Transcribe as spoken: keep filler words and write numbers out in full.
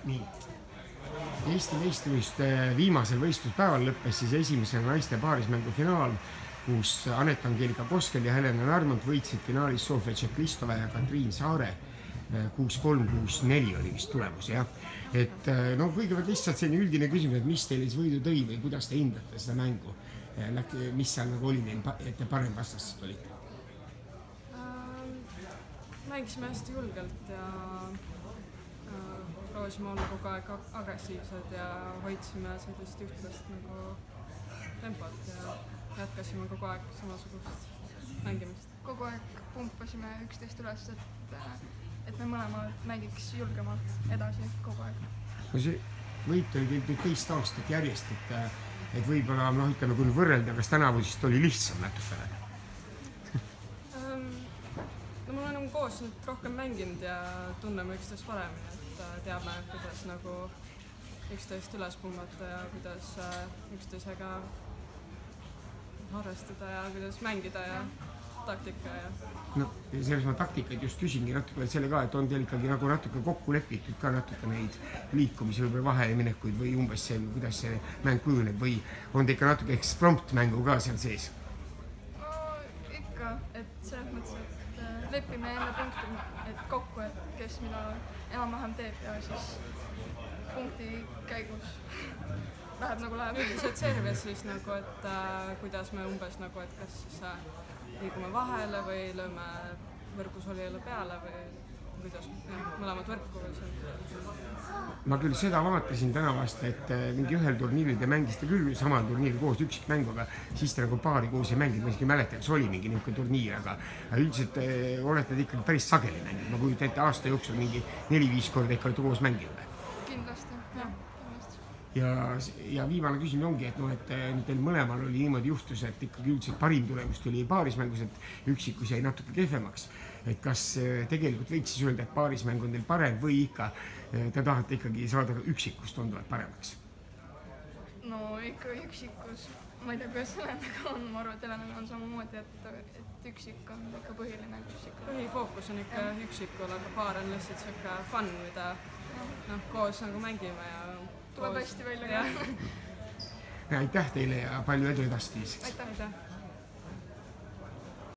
Nii. Eesti meistrivõistluste viimasel võistluspäeval lõppes siis esimese naiste paarismängu finaal, kus Anett Angelika Koskel ja Helena Narmont võitsid finaalis Sofia Tšeklistova ja Katriin Saare. kuus kolm kuus neli oli vist tulemus, jah. Et no kõigepealt lihtsalt selline üldine küsimus, et mis teil siis võidu tõi või kuidas te hindate seda mängu? Mis seal nagu oli neil, et te parem vastased olite? Mängisime hästi julgelt ja proovisime olla kogu aeg agressiivsed ja hoidsime sellist ühtlast nagu tempot ja jätkasime kogu aeg samasugust mängimist. Kogu aeg pumpasime üksteist üles, et, et me mõlemad mängiks julgemalt edasi kogu aeg. No see võit oli teil teist aastat järjest, et, et võib-olla no, ütleme, kui võrrelda, kas tänavusest oli lihtsam natukene? No mul on nagu koos nüüd rohkem mänginud ja tunneme üksteist paremini, et teame, kuidas nagu üksteist üles pumbata ja kuidas üksteisega harrastada ja kuidas mängida ja taktika ja... No selles ma taktikaid just küsingi natuke selle ka, et on teil ikkagi nagu natuke kokku lepitud ka natuke neid liikumisi või vaheminekuid või umbes see, kuidas see mäng kujuneb või on te ikka natuke eksprompt mängu ka seal sees? No ikka, et selles mõttes, et lepime enne punkti et kokku, et kes mida enam-vähem teeb ja siis punkti käigus läheb nagu läheb. Üldiselt serves siis nagu, et äh, kuidas me umbes nagu, et kas siis äh, liigume vahele või lööme võrgusolijale peale või kuidas jah, mõlemad võrku või see. Ma küll seda vaatasin täna vast, et mingi ühel turniiril te mängisite küll samal turniiril koos üksikmängu, aga siis te nagu paari koos ei mänginud, ma isegi mäletan, kas oli mingi niisugune turniir, aga üldiselt olete te ikkagi päris sageli mänginud. Ma kujutan ette aasta jooksul mingi neli-viis korda ikka olete koos mänginud. Kindlasti, jah, kindlasti. Ja, ja viimane küsimus ongi, et, no, et teil mõlemal oli niimoodi juhtus, et ikkagi üldiselt parim tulemus tuli paarismängus, et üksikus jäi natuke kehvemaks. Et kas tegelikult võiks siis öelda, et paarismäng on teil parem või ikka te tahate ikkagi saada üksikust tunduvalt paremaks? No ikka üksikus, ma ei tea, kuidas Helenaga on, ma arvan, et Helena on samamoodi, et, et üksik on ikka põhiline üksik. Põhifookus on ikka ja. Üksikul, aga paar on lihtsalt siuke fun, mida no, koos nagu mängime ja tuleb hästi välja. Aitäh teile ja palju edu edastis. Aitäh.